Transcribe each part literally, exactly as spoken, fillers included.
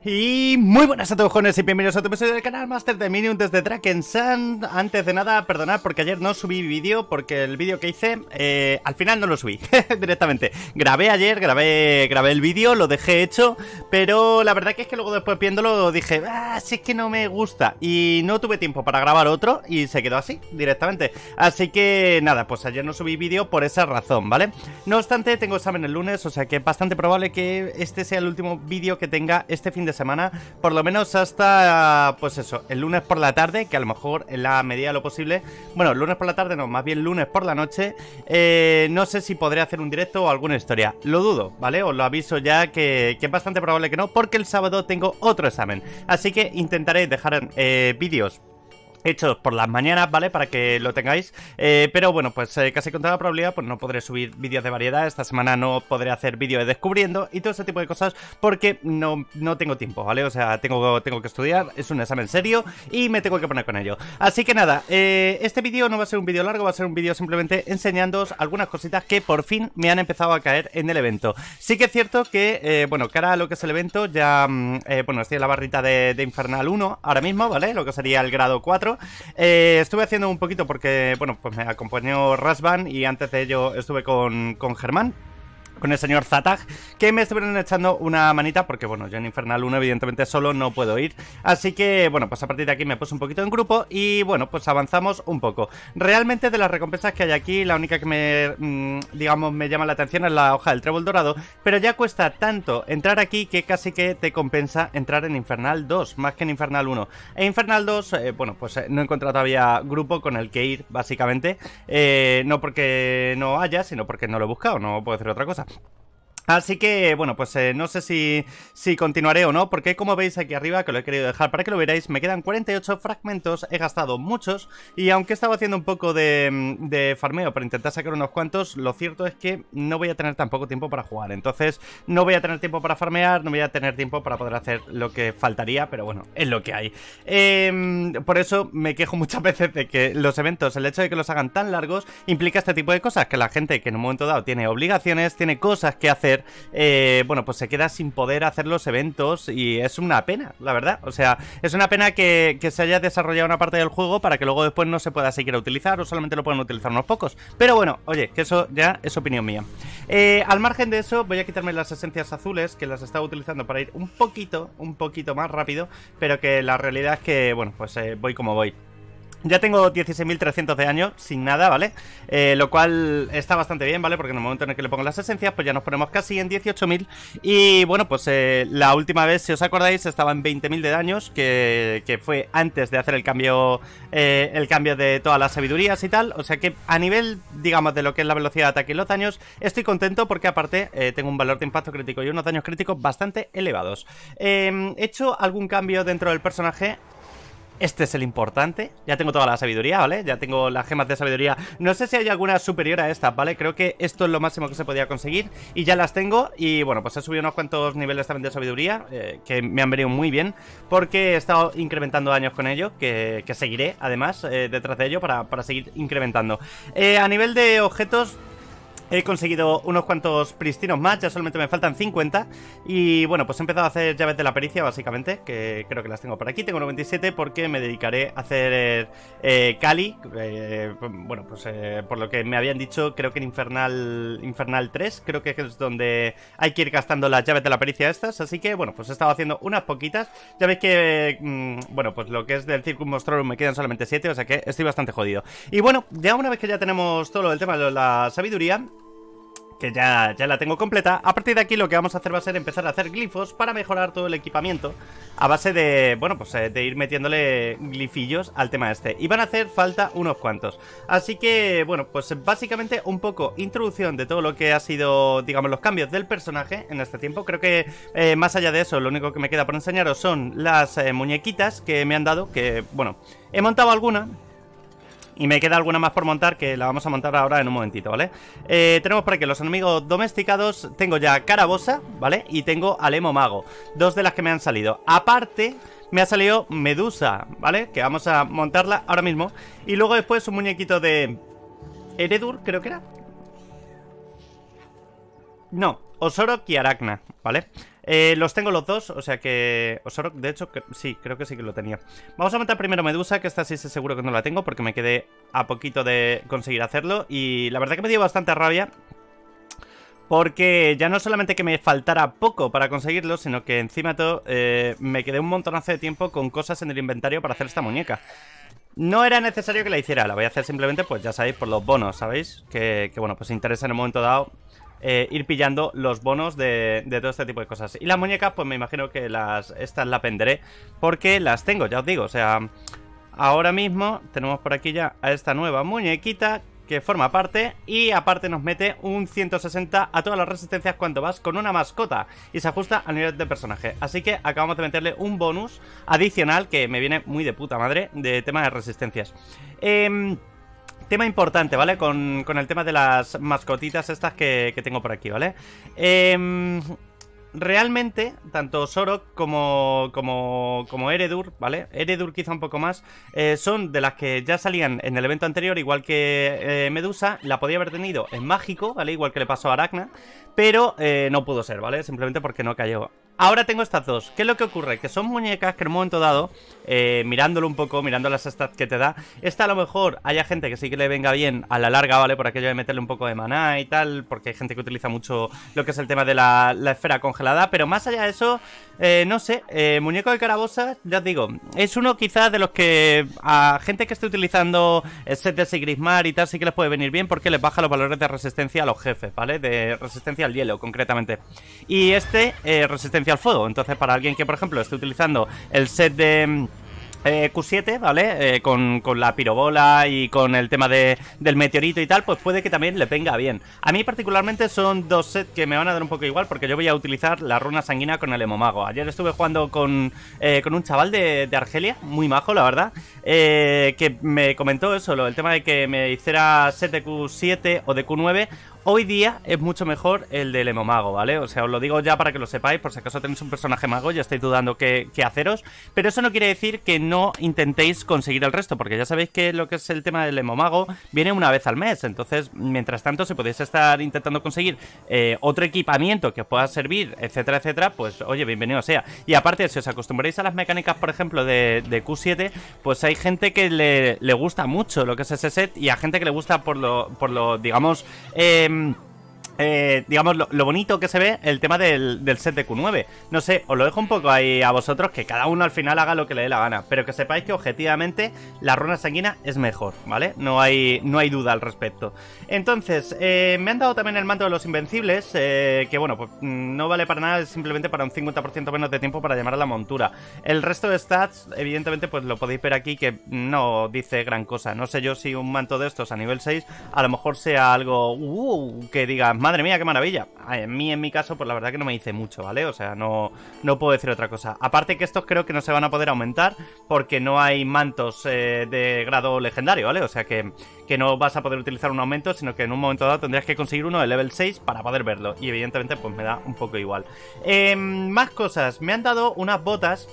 Y muy buenas a todos, jóvenes, y bienvenidos a otro episodio del canal Master de Minion desde Drakensand. Antes de nada, perdonad porque ayer no subí vídeo, porque el vídeo que hice, eh, al final no lo subí directamente. Grabé ayer, grabé, grabé el vídeo, lo dejé hecho, pero la verdad que es que luego después viéndolo dije, ah, sí es que no me gusta. Y no tuve tiempo para grabar otro y se quedó así, directamente. Así que nada, pues ayer no subí vídeo por esa razón, ¿vale? No obstante, tengo examen el lunes, o sea que es bastante probable que este sea el último vídeo que tenga este fin de semana, por lo menos hasta, pues eso, el lunes por la tarde, que a lo mejor en la medida de lo posible, bueno, el lunes por la tarde no, más bien lunes por la noche, eh, no sé si podré hacer un directo o alguna historia, lo dudo, ¿vale? Os lo aviso ya que, que es bastante probable que no, porque el sábado tengo otro examen, así que intentaré dejar eh, vídeos hechos por las mañanas, ¿vale? Para que lo tengáis, eh, pero bueno, pues eh, casi con toda probabilidad pues no podré subir vídeos de variedad. Esta semana no podré hacer vídeos de descubriendo y todo ese tipo de cosas porque no, no tengo tiempo, ¿vale? O sea, tengo, tengo que estudiar, es un examen serio y me tengo que poner con ello. Así que nada, eh, este vídeo no va a ser un vídeo largo, va a ser un vídeo simplemente enseñándoos algunas cositas que por fin me han empezado a caer en el evento. Sí que es cierto que, eh, bueno, cara a lo que es el evento, ya, eh, bueno, estoy en la barrita de, de Infernal uno ahora mismo, ¿vale? Lo que sería el grado cuatro. Eh, estuve haciendo un poquito porque, bueno, pues me acompañó Rasvan y antes de ello estuve con, con Germán, con el señor Zatag, que me estuvieron echando una manita porque, bueno, yo en Infernal uno evidentemente solo no puedo ir. Así que, bueno, pues a partir de aquí me puse un poquito en grupo y, bueno, pues avanzamos un poco. Realmente de las recompensas que hay aquí, la única que me, mmm, digamos, me llama la atención es la hoja del trébol dorado, pero ya cuesta tanto entrar aquí que casi que te compensa entrar en Infernal dos, más que en Infernal uno. En Infernal dos, eh, bueno, pues eh, no he encontrado todavía grupo con el que ir, básicamente. Eh, no porque no haya, sino porque no lo he buscado, no puedo decir otra cosa. Así que, bueno, pues eh, no sé si, si continuaré o no, porque como veis aquí arriba, que lo he querido dejar para que lo veáis, me quedan cuarenta y ocho fragmentos, he gastado muchos, y aunque he estado haciendo un poco de, de farmeo para intentar sacar unos cuantos, lo cierto es que no voy a tener tan poco tiempo para jugar, entonces no voy a tener tiempo para farmear, no voy a tener tiempo para poder hacer lo que faltaría, pero bueno, es lo que hay. Eh, por eso me quejo muchas veces de que los eventos, el hecho de que los hagan tan largos, implica este tipo de cosas, que la gente que en un momento dado tiene obligaciones, tiene cosas que hacer, Eh, bueno, pues se queda sin poder hacer los eventos y es una pena, la verdad. O sea, es una pena que, que se haya desarrollado una parte del juego para que luego después no se pueda seguir a utilizar o solamente lo puedan utilizar unos pocos. Pero bueno, oye, que eso ya es opinión mía. Eh, al margen de eso, voy a quitarme las esencias azules, que las estaba utilizando para ir un poquito, un poquito más rápido, pero que la realidad es que, bueno, pues eh, voy como voy. Ya tengo dieciséis mil trescientos de año sin nada, ¿vale? Eh, lo cual está bastante bien, ¿vale? Porque en el momento en el que le pongo las esencias, pues ya nos ponemos casi en dieciocho mil. Y bueno, pues eh, la última vez, si os acordáis, estaba en veinte mil de daños, que, que fue antes de hacer el cambio, eh, el cambio de todas las sabidurías y tal. O sea que a nivel, digamos, de lo que es la velocidad de ataque y los daños, estoy contento porque aparte eh, tengo un valor de impacto crítico y unos daños críticos bastante elevados. Eh, he hecho algún cambio dentro del personaje. Este es el importante, ya tengo toda la sabiduría, ¿vale? Ya tengo las gemas de sabiduría. No sé si hay alguna superior a estas, ¿vale? Creo que esto es lo máximo que se podía conseguir y ya las tengo. Y bueno, pues he subido unos cuantos niveles también de sabiduría, eh, que me han venido muy bien, porque he estado incrementando daños con ello, que, que seguiré además eh, detrás de ello para, para seguir incrementando. eh, A nivel de objetos, he conseguido unos cuantos pristinos más, ya solamente me faltan cincuenta. Y bueno, pues he empezado a hacer llaves de la pericia, básicamente, que creo que las tengo por aquí. Tengo noventa y siete porque me dedicaré a hacer eh, Kali. eh, Bueno, pues eh, por lo que me habían dicho, creo que en Infernal, Infernal tres, creo que es donde hay que ir gastando las llaves de la pericia estas. Así que bueno, pues he estado haciendo unas poquitas. Ya veis que, mmm, bueno, pues lo que es del Circus Monstrorum me quedan solamente siete, o sea que estoy bastante jodido. Y bueno, ya una vez que ya tenemos todo el tema de la sabiduría, que ya, ya la tengo completa, a partir de aquí lo que vamos a hacer va a ser empezar a hacer glifos para mejorar todo el equipamiento a base de, bueno, pues de ir metiéndole glifillos al tema este. Y van a hacer falta unos cuantos. Así que, bueno, pues básicamente un poco introducción de todo lo que ha sido, digamos, los cambios del personaje en este tiempo. Creo que eh, más allá de eso, lo único que me queda por enseñaros son las eh, muñequitas que me han dado, que, bueno, he montado alguna y me queda alguna más por montar, que la vamos a montar ahora en un momentito, ¿vale? Eh, tenemos por aquí los enemigos domesticados. Tengo ya Carabosa, ¿vale? Y tengo al Emo Mago, dos de las que me han salido. Aparte, me ha salido Medusa, ¿vale? Que vamos a montarla ahora mismo. Y luego después un muñequito de Eredur, creo que era. No, Osorok y Aracna, ¿vale? Eh, los tengo los dos, o sea que... Osorok, de hecho, que... sí, creo que sí que lo tenía. Vamos a montar primero Medusa, que esta sí sé seguro que no la tengo, porque me quedé a poquito de conseguir hacerlo. Y la verdad que me dio bastante rabia, porque ya no solamente que me faltara poco para conseguirlo, sino que encima de todo eh, me quedé un montonazo de tiempo con cosas en el inventario para hacer esta muñeca. No era necesario que la hiciera, la voy a hacer simplemente, pues ya sabéis, por los bonos, ¿sabéis? Que, que bueno, pues interesa en un momento dado eh, ir pillando los bonos de, de todo este tipo de cosas. Y las muñecas, pues me imagino que las estas las venderé, porque las tengo, ya os digo, o sea... Ahora mismo tenemos por aquí ya a esta nueva muñequita que forma parte, y aparte nos mete un ciento sesenta a todas las resistencias cuando vas con una mascota y se ajusta al nivel de personaje. Así que acabamos de meterle un bonus adicional que me viene muy de puta madre de tema de resistencias. Eh... Tema importante, ¿vale? Con, con el tema de las mascotitas estas que, que tengo por aquí, ¿vale? Eh... Realmente, tanto Osorok como, como, como Eredur, ¿vale? Eredur quizá un poco más, eh, son de las que ya salían en el evento anterior, igual que eh, Medusa. La podía haber tenido en mágico, ¿vale? Igual que le pasó a Arachna, pero eh, no pudo ser, ¿vale? Simplemente porque no cayó. Ahora tengo estas dos. ¿Qué es lo que ocurre? Que son muñecas que en un momento dado, eh, mirándolo un poco, mirando las stats que te da, esta a lo mejor haya gente que sí que le venga bien a la larga, ¿vale? Por aquello de meterle un poco de maná y tal, porque hay gente que utiliza mucho lo que es el tema de la, la esfera congelada. Pero más allá de eso, eh, no sé, eh, muñeco de Carabosa, ya os digo, es uno quizás de los que a gente que esté utilizando el set de Sigrismar y tal sí que les puede venir bien, porque les baja los valores de resistencia a los jefes, ¿vale? De resistencia al hielo, concretamente. Y este, eh, resistencia al fuego. Entonces, para alguien que, por ejemplo, esté utilizando el set de... Eh, Q siete, ¿vale? Eh, con, con la pirobola y con el tema de, del meteorito y tal, pues puede que también le venga bien. A mí particularmente son dos sets que me van a dar un poco igual, porque yo voy a utilizar la runa sanguínea con el Hemomago. Ayer estuve jugando con, eh, con un chaval de, de Argelia, muy majo, la verdad, eh, que me comentó eso, lo, el tema de que me hiciera set de Q siete o de Q nueve. Hoy día es mucho mejor el del Hemomago, ¿vale? O sea, os lo digo ya para que lo sepáis, por si acaso tenéis un personaje mago y estáis dudando qué, qué haceros. Pero eso no quiere decir que no intentéis conseguir el resto, porque ya sabéis que lo que es el tema del Hemomago viene una vez al mes. Entonces, mientras tanto, si podéis estar intentando conseguir eh, otro equipamiento que os pueda servir, etcétera, etcétera, pues oye, bienvenido sea. Y aparte, si os acostumbráis a las mecánicas, por ejemplo, de, de Q siete, pues hay gente que le, le gusta mucho lo que es ese set, y a gente que le gusta por lo, por lo digamos... Eh, Eh, digamos, lo, lo bonito que se ve el tema del, del set de Q nueve. No sé, os lo dejo un poco ahí a vosotros, que cada uno al final haga lo que le dé la gana, pero que sepáis que objetivamente la runa sanguínea es mejor, ¿vale? No hay, no hay duda al respecto. Entonces, eh, me han dado también el manto de los invencibles, eh, que bueno, pues no vale para nada, es simplemente para un cincuenta por ciento menos de tiempo para llamar a la montura. El resto de stats, evidentemente, pues lo podéis ver aquí, que no dice gran cosa. No sé yo si un manto de estos a nivel seis a lo mejor sea algo uh, que diga, madre mía, qué maravilla. A mí, en mi caso, pues la verdad que no me dice mucho, ¿vale? O sea, no, no puedo decir otra cosa. Aparte que estos creo que no se van a poder aumentar, porque no hay mantos eh, de grado legendario, ¿vale? O sea que, que no vas a poder utilizar un aumento, sino que en un momento dado tendrías que conseguir uno de level seis para poder verlo. Y evidentemente, pues me da un poco igual. Eh, más cosas. Me han dado unas botas...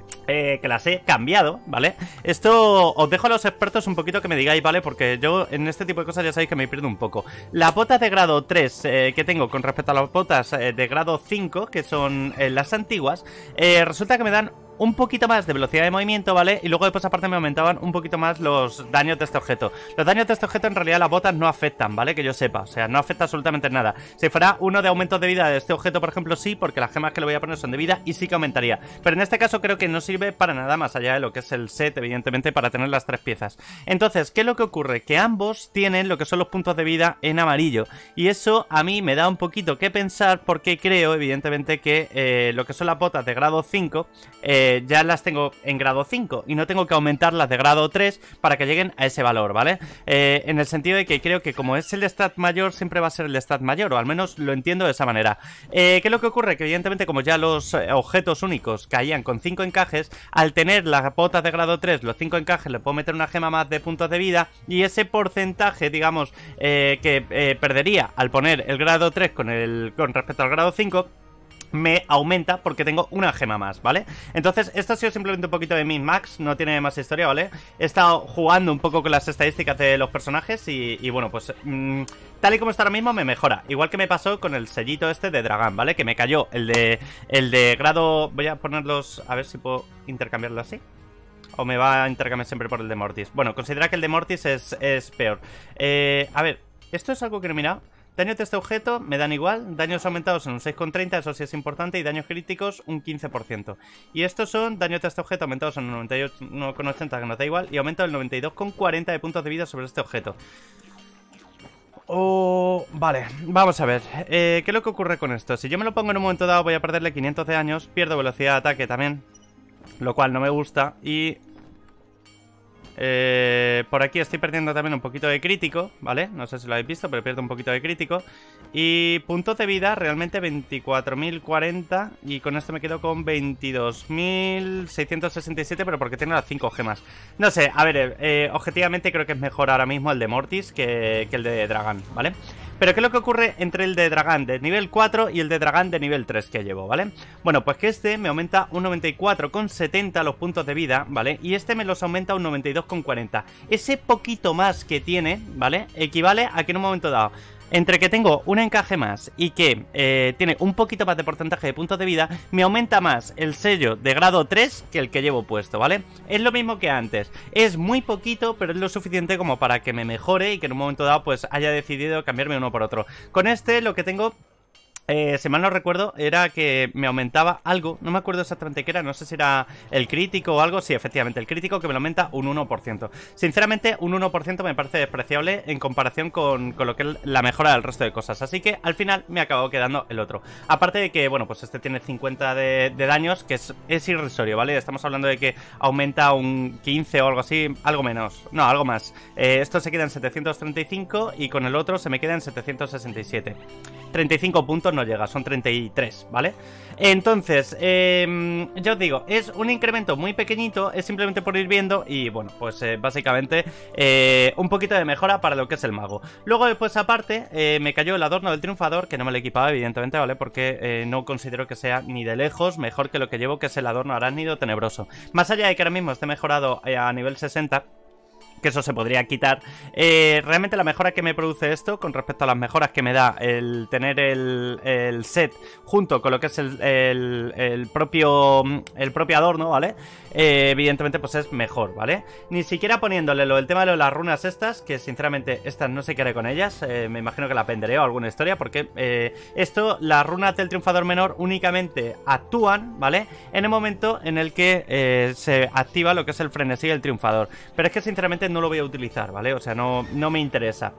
Eh, que las he cambiado, ¿vale? Esto os dejo a los expertos un poquito que me digáis, ¿vale? Porque yo en este tipo de cosas ya sabéis que me pierdo un poco. Las botas de grado tres eh, que tengo con respecto a las botas eh, de grado cinco, que son eh, las antiguas, eh, resulta que me dan un poquito más de velocidad de movimiento, ¿vale? Y luego después aparte me aumentaban un poquito más los daños de este objeto. Los daños de este objeto en realidad las botas no afectan, ¿vale? Que yo sepa, o sea, no afecta absolutamente nada. Si fuera uno de aumentos de vida de este objeto, por ejemplo, sí, porque las gemas que le voy a poner son de vida y sí que aumentaría. Pero en este caso creo que no sirve para nada más allá de lo que es el set, evidentemente, para tener las tres piezas. Entonces, ¿qué es lo que ocurre? Que ambos tienen lo que son los puntos de vida en amarillo. Y eso a mí me da un poquito que pensar, porque creo, evidentemente, que eh, lo que son las botas de grado cinco... Eh, ya las tengo en grado cinco y no tengo que aumentar las de grado tres para que lleguen a ese valor, ¿vale? Eh, en el sentido de que creo que como es el stat mayor, siempre va a ser el stat mayor, o al menos lo entiendo de esa manera. Eh, ¿Qué es lo que ocurre? Que evidentemente como ya los eh, objetos únicos caían con cinco encajes, al tener las botas de grado tres, los cinco encajes, le puedo meter una gema más de puntos de vida, y ese porcentaje, digamos, eh, que eh, perdería al poner el grado tres con, el, con respecto al grado cinco... me aumenta porque tengo una gema más, ¿vale? Entonces, esto ha sido simplemente un poquito de min-max, no tiene más historia, ¿vale? He estado jugando un poco con las estadísticas de los personajes y, y bueno, pues mmm, tal y como está ahora mismo me mejora. Igual que me pasó con el sellito este de dragón, ¿vale? Que me cayó el de, el de grado... Voy a ponerlos, a ver si puedo intercambiarlo así. ¿O me va a intercambiar siempre por el de Mortis? Bueno, considera que el de Mortis es, es peor. Eh, a ver, esto es algo que no he mirado. Daño de este objeto me dan igual, daños aumentados en un seis coma treinta, eso sí es importante, y daños críticos un quince por ciento. Y estos son daños de este objeto aumentados en un noventa y uno coma ochenta, que nos da igual, y aumento del noventa y dos coma cuarenta de puntos de vida sobre este objeto. Oh, vale, vamos a ver, eh, ¿qué es lo que ocurre con esto? Si yo me lo pongo en un momento dado voy a perderle quinientos de daños, pierdo velocidad de ataque también, lo cual no me gusta, y... Eh, por aquí estoy perdiendo también un poquito de crítico, ¿vale? No sé si lo habéis visto, pero pierdo un poquito de crítico. Y puntos de vida, realmente veinticuatro mil cuarenta. Y con esto me quedo con veintidós mil seiscientos sesenta y siete, pero porque tiene las cinco gemas. No sé, a ver, eh, objetivamente creo que es mejor ahora mismo el de Mortis que, que el de Dragón, ¿vale? Pero ¿qué es lo que ocurre entre el de Dragón de nivel cuatro y el de Dragón de nivel tres que llevo, ¿vale? Bueno, pues que este me aumenta un noventa y cuatro coma setenta los puntos de vida, ¿vale? Y este me los aumenta un noventa y dos coma cuarenta. Ese poquito más que tiene, ¿vale? Equivale a que en un momento dado, entre que tengo un encaje más y que eh, tiene un poquito más de porcentaje de puntos de vida, me aumenta más el sello de grado tres que el que llevo puesto, ¿vale? Es lo mismo que antes, es muy poquito, pero es lo suficiente como para que me mejore y que en un momento dado pues haya decidido cambiarme uno por otro. Con este lo que tengo... Eh, si mal no recuerdo, era que me aumentaba algo, no me acuerdo exactamente qué era, no sé si era el crítico o algo, sí, efectivamente, el crítico que me lo aumenta un uno por ciento. Sinceramente, un uno por ciento me parece despreciable en comparación con, con lo que es la mejora del resto de cosas, así que al final me acabó quedando el otro. Aparte de que, bueno, pues este tiene cincuenta de, de daños, que es, es irrisorio, ¿vale? Estamos hablando de que aumenta un quince o algo así, algo menos, no, algo más. Eh, esto se queda en setecientos treinta y cinco y con el otro se me queda en setecientos sesenta y siete. treinta y cinco puntos no llega, son treinta y tres, ¿vale? Entonces, eh, ya os digo, es un incremento muy pequeñito, es simplemente por ir viendo y bueno, pues eh, básicamente eh, un poquito de mejora para lo que es el mago. Luego después aparte, eh, me cayó el adorno del triunfador, que no me lo equipaba evidentemente, ¿vale? Porque eh, no considero que sea ni de lejos mejor que lo que llevo, que es el adorno arácnido tenebroso. Más allá de que ahora mismo esté mejorado eh, a nivel sesenta, que eso se podría quitar. Eh, realmente la mejora que me produce esto con respecto a las mejoras que me da el tener el, el set junto con lo que es el, el, el propio el propio adorno, ¿vale? Eh, evidentemente pues es mejor, ¿vale? Ni siquiera poniéndole lo, el tema de las runas estas, que sinceramente estas no sé qué haré con ellas, eh, me imagino que la aprenderé o alguna historia, porque eh, esto, las runas del triunfador menor únicamente actúan, ¿vale? En el momento en el que eh, se activa lo que es el frenesí del triunfador, pero es que sinceramente no lo voy a utilizar, ¿vale? O sea, no, no me interesa.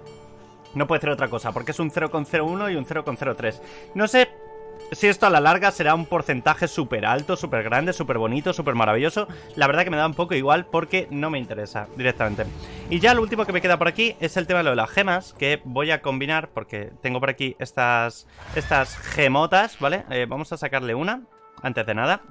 No puede ser otra cosa, porque es un cero coma cero uno y un cero coma cero tres. No sé si esto a la larga será un porcentaje súper alto, súper grande, súper bonito, súper maravilloso. La verdad que me da un poco igual porque no me interesa directamente. Y ya lo último que me queda por aquí es el tema de lo de las gemas, que voy a combinar porque tengo por aquí estas, estas gemotas, ¿vale? Eh, vamos a sacarle una, antes de nada.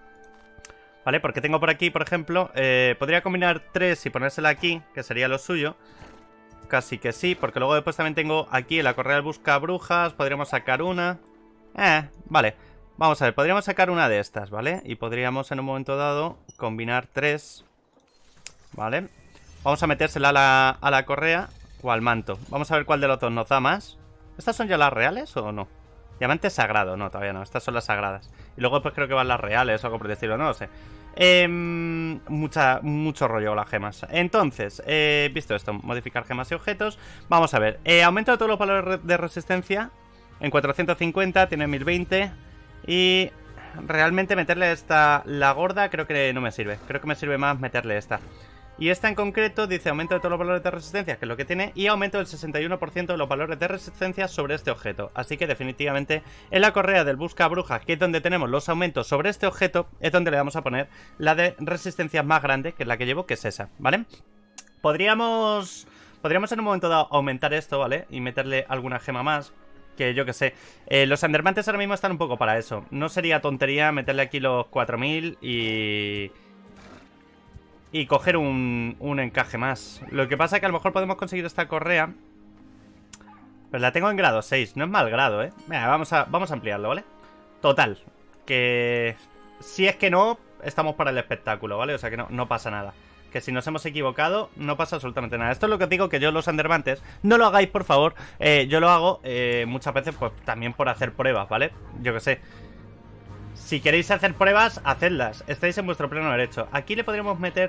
¿Vale? Porque tengo por aquí, por ejemplo, eh, podría combinar tres y ponérsela aquí, que sería lo suyo. Casi que sí, porque luego después también tengo aquí la correa del buscabrujas, podríamos sacar una. Eh, vale. Vamos a ver, podríamos sacar una de estas, ¿vale? Y podríamos en un momento dado combinar tres. ¿Vale? Vamos a metérsela a la, a la correa o al manto. Vamos a ver cuál de los dos nos da más. ¿Estas son ya las reales o no? Diamante sagrado, no, todavía no, estas son las sagradas. Y luego pues creo que van las reales o algo por el estilo, no lo sé. eh, mucha, Mucho rollo las gemas. Entonces, eh, visto esto, modificar gemas y objetos. Vamos a ver, eh, aumento de todos los valores de resistencia en cuatrocientos cincuenta, tiene mil veinte. Y realmente meterle esta, la gorda, creo que no me sirve. Creo que me sirve más meterle esta. Y esta en concreto dice aumento de todos los valores de resistencia, que es lo que tiene, y aumento del sesenta y uno por ciento de los valores de resistencia sobre este objeto. Así que definitivamente en la correa del busca bruja, que es donde tenemos los aumentos sobre este objeto, es donde le vamos a poner la de resistencia más grande, que es la que llevo, que es esa, ¿vale? Podríamos, podríamos en un momento dado aumentar esto, ¿vale? Y meterle alguna gema más. Que yo que sé, eh, los endermantes ahora mismo están un poco para eso. No sería tontería meterle aquí los cuatro mil y... Y coger un, un encaje más. Lo que pasa es que a lo mejor podemos conseguir esta correa. Pero la tengo en grado seis, no es mal grado, ¿eh? Venga, vamos a, vamos a ampliarlo, ¿vale? Total, que si es que no, estamos para el espectáculo, ¿vale? O sea que no, no pasa nada. Que si nos hemos equivocado, no pasa absolutamente nada. Esto es lo que os digo, que yo los Undermantes, no lo hagáis, por favor. eh, Yo lo hago eh, muchas veces, pues también por hacer pruebas, ¿vale? Yo que sé. Si queréis hacer pruebas, hacedlas. Estáis en vuestro pleno derecho. Aquí le podríamos meter...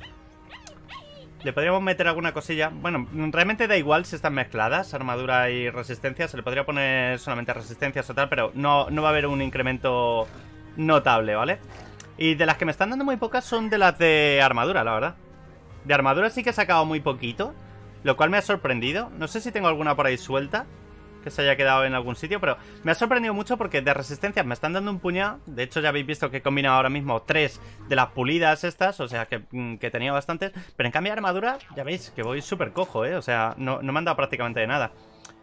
Le podríamos meter alguna cosilla. Bueno, realmente da igual si están mezcladas, armadura y resistencia. Se le podría poner solamente resistencias o tal, pero no, no va a haber un incremento notable, ¿vale? Y de las que me están dando muy pocas son de las de armadura, la verdad. De armadura sí que he sacado muy poquito, lo cual me ha sorprendido. No sé si tengo alguna por ahí suelta que se haya quedado en algún sitio, pero me ha sorprendido mucho porque de resistencias me están dando un puñado. De hecho ya habéis visto que he combinado ahora mismo tres de las pulidas estas, o sea que, que tenía bastantes. Pero en cambio de armadura, ya veis que voy súper cojo, ¿eh? O sea, no, no me han dado prácticamente de nada.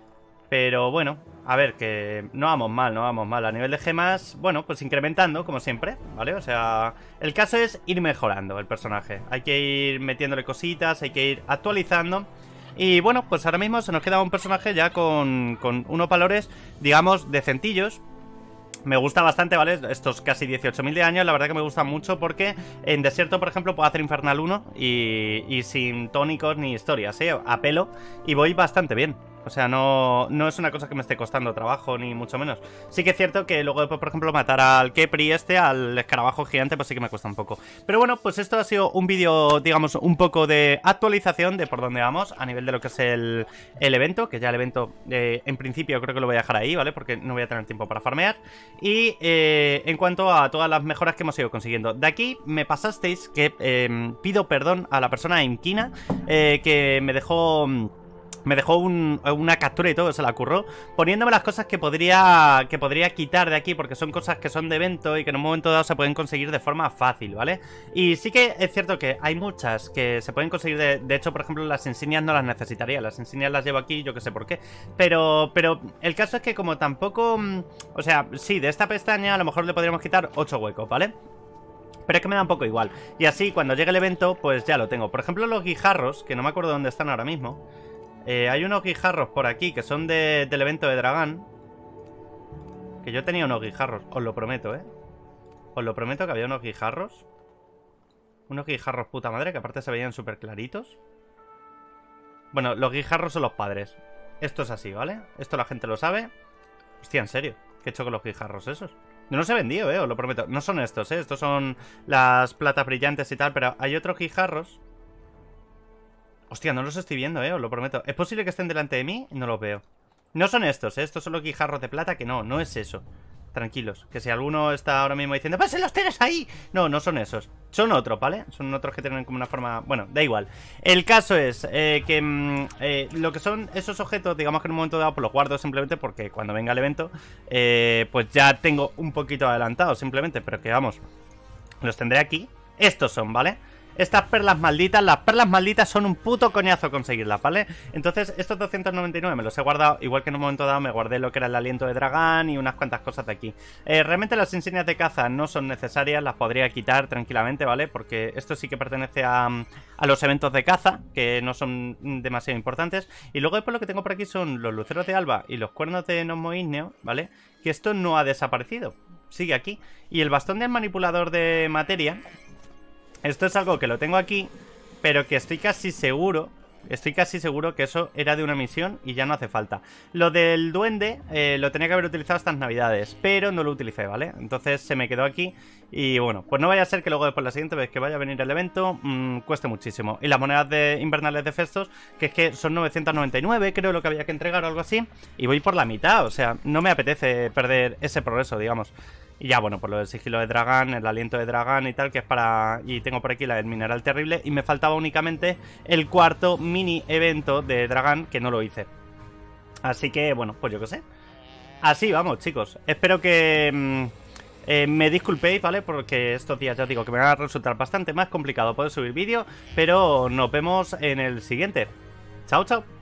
Pero bueno, a ver, que no vamos mal, no vamos mal. A nivel de gemas, bueno, pues incrementando, como siempre, ¿vale? O sea, el caso es ir mejorando el personaje. Hay que ir metiéndole cositas, hay que ir actualizando. Y bueno, pues ahora mismo se nos queda un personaje ya con, con unos valores, digamos, decentillos. Me gusta bastante, ¿vale? Estos casi dieciocho mil de años, la verdad que me gusta mucho porque en desierto, por ejemplo, puedo hacer Infernal uno y, y sin tónicos ni historias, ¿eh? A pelo, y voy bastante bien. O sea, no, no es una cosa que me esté costando trabajo, ni mucho menos. Sí que es cierto que luego, por ejemplo, matar al Kepri este, al escarabajo gigante, pues sí que me cuesta un poco. Pero bueno, pues esto ha sido un vídeo, digamos, un poco de actualización de por dónde vamos a nivel de lo que es el, el evento. Que ya el evento, eh, en principio, creo que lo voy a dejar ahí, ¿vale? Porque no voy a tener tiempo para farmear. Y eh, en cuanto a todas las mejoras que hemos ido consiguiendo. De aquí me pasasteis que eh, pido perdón a la persona Imkina, eh, que me dejó... Me dejó un, una captura y todo, se la curró, poniéndome las cosas que podría que podría quitar de aquí, porque son cosas que son de evento y que en un momento dado se pueden conseguir de forma fácil, ¿vale? Y sí que es cierto que hay muchas que se pueden conseguir, de, de hecho, por ejemplo, las insignias no las necesitaría, las insignias las llevo aquí, yo que sé por qué. Pero, pero el caso es que como tampoco... O sea, sí, de esta pestaña a lo mejor le podríamos quitar ocho huecos, ¿vale? Pero es que me da un poco igual. Y así, cuando llegue el evento, pues ya lo tengo. Por ejemplo, los guijarros, que no me acuerdo dónde están ahora mismo. Eh, hay unos guijarros por aquí que son de, del evento de Dragán. Que yo tenía unos guijarros, os lo prometo, ¿eh? Os lo prometo que había unos guijarros. Unos guijarros puta madre, que aparte se veían súper claritos. Bueno, los guijarros son los padres. Esto es así, ¿vale? Esto la gente lo sabe. Hostia, en serio, ¿qué he hecho con los guijarros esos? No los he vendido, ¿eh? Os lo prometo. No son estos, ¿eh? Estos son las platas brillantes y tal, pero hay otros guijarros. Hostia, no los estoy viendo, eh, os lo prometo. Es posible que estén delante de mí y no los veo. No son estos, eh, estos son los guijarros de plata, que no, no es eso. Tranquilos, que si alguno está ahora mismo diciendo ¡pues se los tienes ahí! No, no son esos. Son otros, ¿vale? Son otros que tienen como una forma... Bueno, da igual. El caso es eh, que mm, eh, lo que son esos objetos, digamos que en un momento dado pues los guardo simplemente porque cuando venga el evento eh, pues ya tengo un poquito adelantado simplemente, pero que vamos, los tendré aquí. Estos son, ¿vale? Estas perlas malditas, las perlas malditas son un puto coñazo conseguirlas, ¿vale? Entonces estos doscientos noventa y nueve me los he guardado, igual que en un momento dado me guardé lo que era el aliento de dragón y unas cuantas cosas de aquí. eh, Realmente las insignias de caza no son necesarias, las podría quitar tranquilamente, ¿vale? Porque esto sí que pertenece a, a los eventos de caza, que no son demasiado importantes. Y luego después lo que tengo por aquí son los luceros de alba y los cuernos de Gnomo Ígneo, ¿vale? Que esto no ha desaparecido, sigue aquí. Y el bastón del manipulador de materia, esto es algo que lo tengo aquí, pero que estoy casi seguro, estoy casi seguro que eso era de una misión y ya no hace falta. Lo del duende eh, lo tenía que haber utilizado estas navidades, pero no lo utilicé, ¿vale? Entonces se me quedó aquí y bueno, pues no vaya a ser que luego después la siguiente vez que vaya a venir el evento mmm, cueste muchísimo. Y las monedas de invernales de Festos, que es que son novecientos noventa y nueve, creo lo que había que entregar o algo así, y voy por la mitad, o sea, no me apetece perder ese progreso, digamos. Y ya, bueno, por lo del sigilo de dragón, el aliento de dragón y tal, que es para... Y tengo por aquí la del mineral terrible. Y me faltaba únicamente el cuarto mini evento de dragón, que no lo hice. Así que, bueno, pues yo qué sé. Así vamos, chicos. Espero que mmm, eh, me disculpéis, ¿vale? Porque estos días ya os digo que me va a resultar bastante más complicado poder subir vídeo. Pero nos vemos en el siguiente. Chao, chao.